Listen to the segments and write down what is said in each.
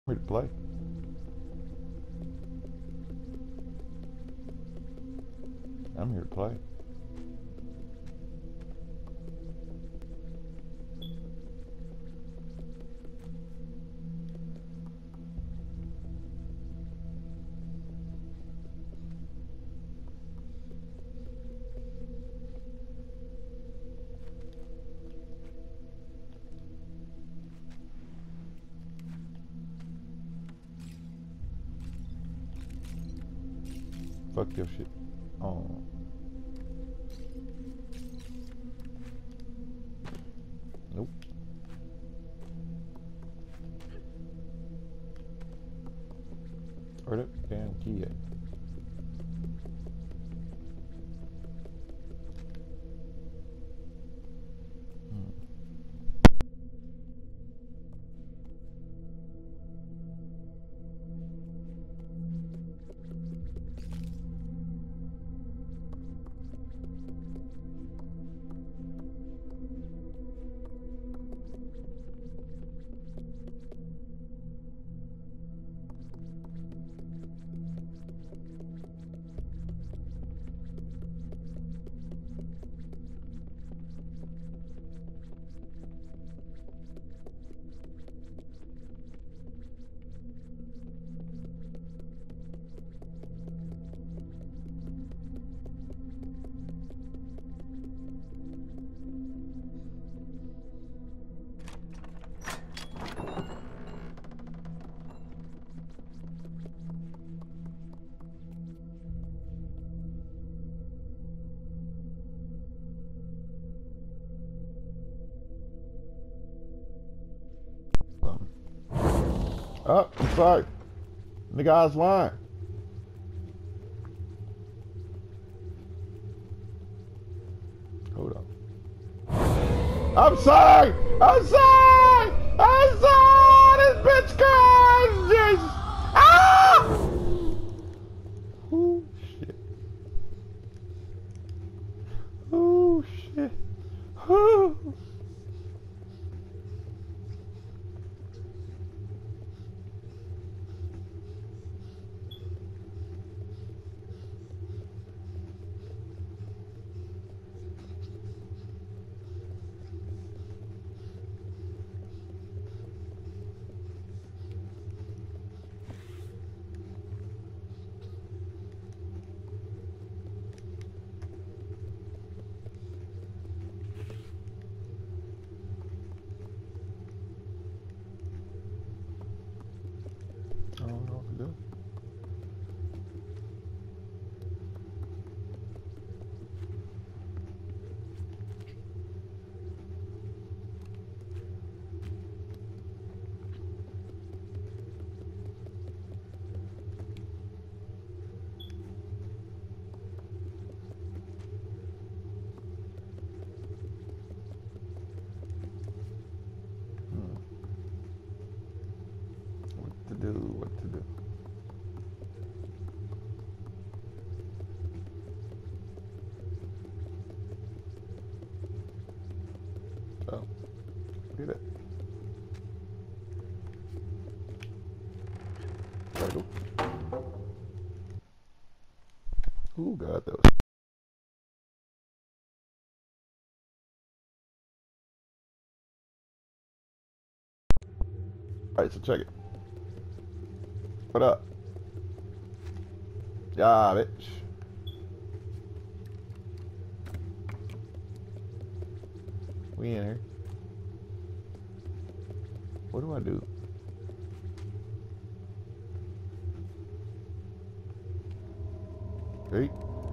Here to play. I'm here to play. Fuck your shit. Oh. Nope. Where the damn key at? Oh, I'm sorry. The guy's lying. Hold on. I'm sorry! I'm sorry! I'm sorry! This bitch cries! Yes! Ah! Oh, shit. Oh, shit. Oh. I don't know what to do. What to do? Oh, look at it. There we go. Oh God, that was. All right, so check it. What up? Yeah, bitch. We in here. What do I do? Hey.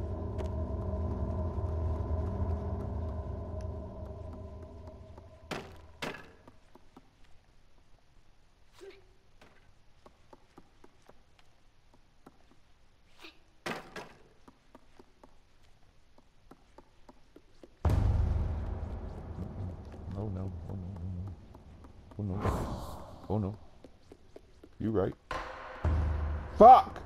Oh no, oh no, oh no. Oh no. Oh no. You right. Fuck!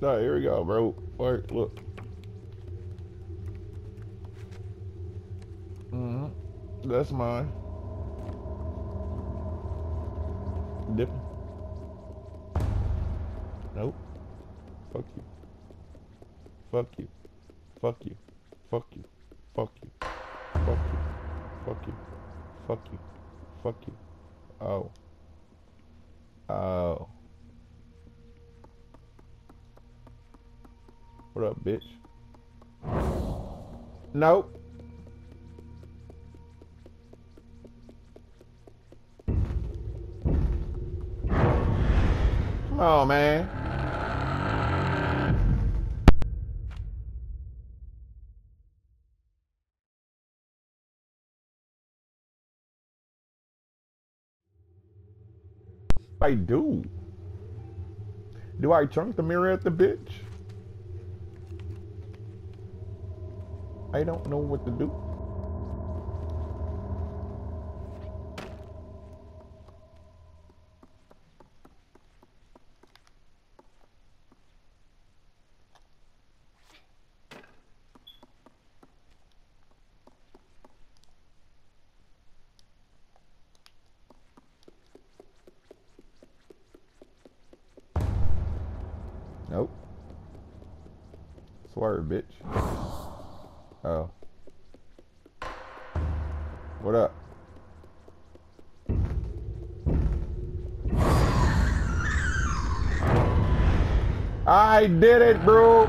No, here we go, bro. Wait, look. That's mine. Dipping. Nope. Fuck you. Fuck you. Fuck you. Fuck you. Fuck you. Fuck you. Fuck you. Fuck you. Fuck you. Oh. Oh. What up, bitch? Nope. Come on, man. I do. Do I chunk the mirror at the bitch? I don't know what to do. Nope. Swerve, bitch. Oh. What up? I did it, bro.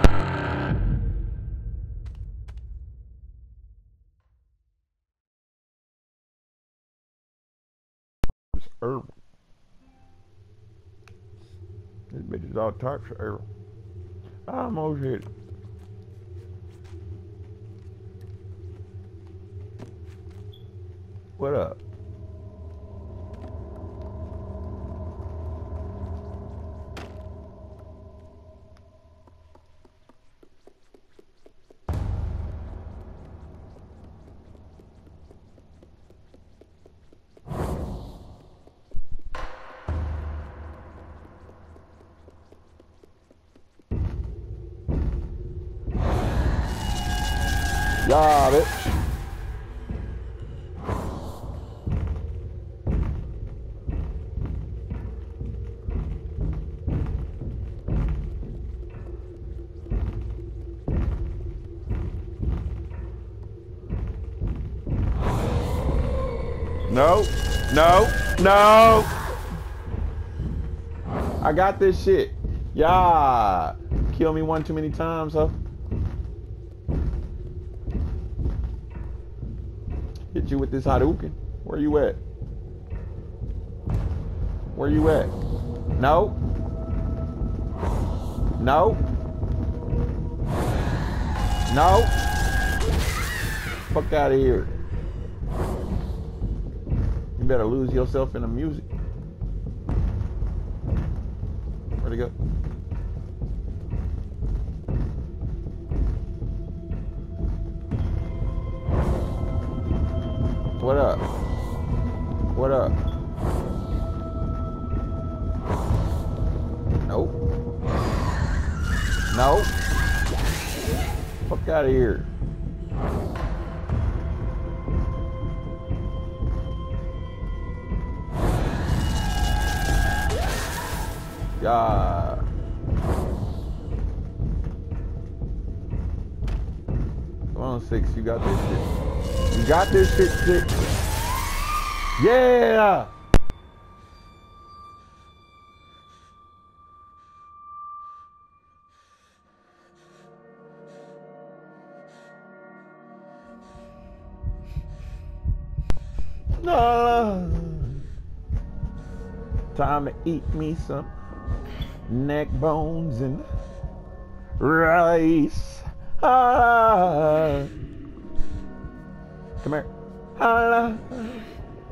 It's herbal. This bitch is all types of herbal. I almost hit it. What up? Yeah, bitch. No, no, no. I got this shit. Yeah. Kill me one too many times, huh? Hit you with this Hadouken. Where you at? Where you at? No. No. No. Fuck out of here. You better lose yourself in the music. Where'd it go? What up? What up? Nope. Nope. Fuck out of here. God. Come on, 6. You got this shit. You got this shit, 6. Yeah. No. Time to eat me some neck bones and rice. Ah. Come here. Ah. Come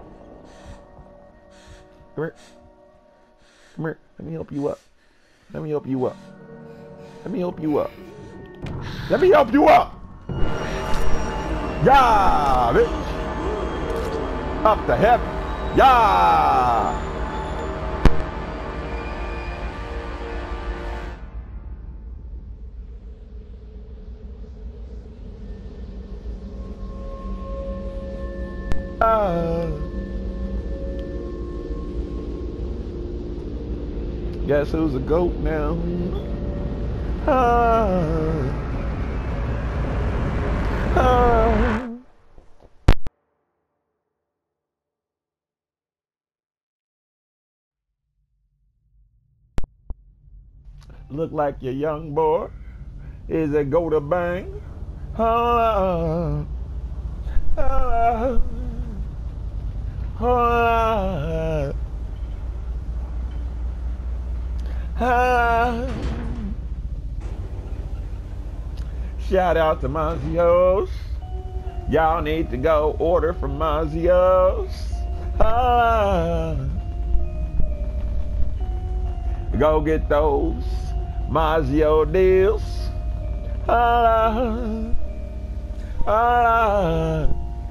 here. Come here. Let me help you up. Let me help you up. Let me help you up. Let me help you up. Yeah, bitch. Up to heaven. Yeah. Ah. Guess who's a goat now? Ah. Ah. Look like your young boy is a go to bang. Ah. Ah. Ah. Ah. Shout out to Mazios. Y'all need to go order from Mazios. Ah. Go get those Mazio deals. Ah. Ah.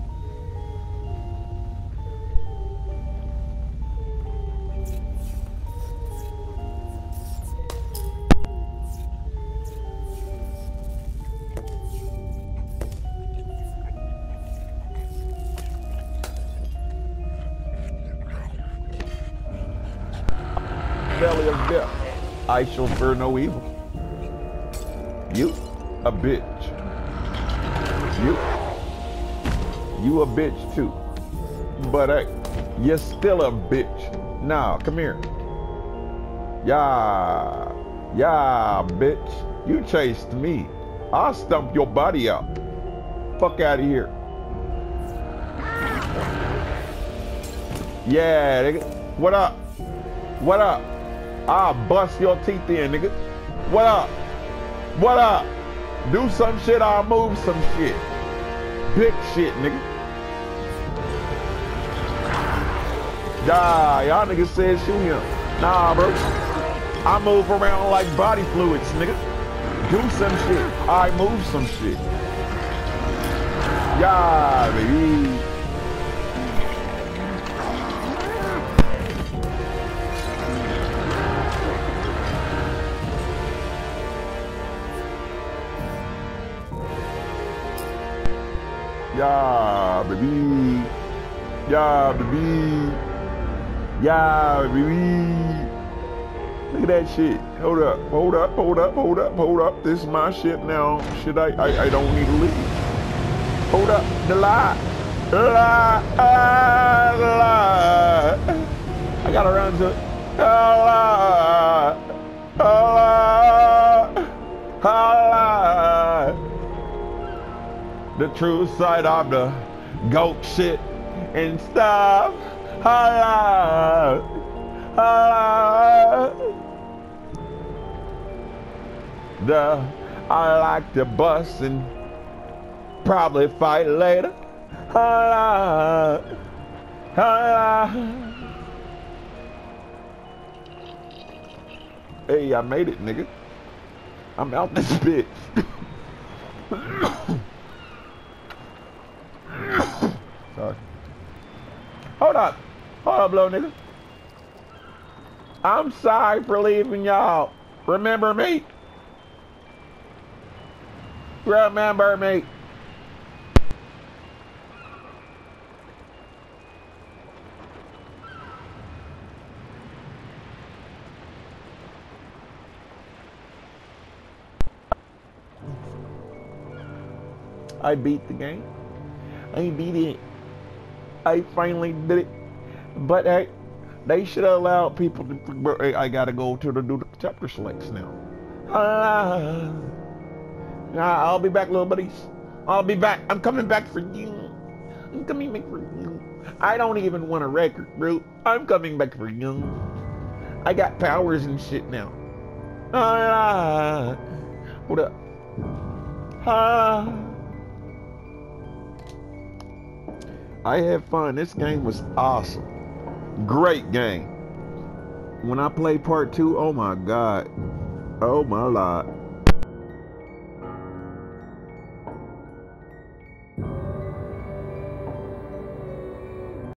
Belly of death, I shall fear no evil. You a bitch. You a bitch too. But hey, you're still a bitch. Now, come here. Yeah, bitch. You chased me. I'll stump your body out. Fuck out of here. Yeah, nigga. What up? What up? I'll bust your teeth in, nigga. What up? What up? Do some shit, I'll move some shit. Big shit, nigga. Nah, y'all niggas said shoot him. Nah, bro. I move around like body fluids, nigga. Do some shit. I move some shit. Yeah, baby. Yeah, baby. Yeah, baby. Yeah, baby. Look at that shit. Hold up, hold up, hold up, hold up, hold up. This is my shit now. Shit, I don't need to leave. Hold up, the lie. The lie. The lie. I gotta run to it. The lie. The lie. The lie. The true side of the goat shit and stuff. I like to bust and probably fight later. Hey, I made it, nigga. I'm out this bitch. Sorry. Hold up, little nigga. I'm sorry for leaving y'all. Remember me? Remember me. I beat the game. I beat it. I finally did it. But hey, they should have allowed people to. Hey, I gotta go to do the chapter selects now. I'll be back, little buddies. I'll be back. I'm coming back for you. I'm coming back for you. I don't even want a record, bro. I'm coming back for you. I got powers and shit now. Hold up. I had fun. This game was awesome. Great game. When I play part 2, oh my God. Oh my Lord.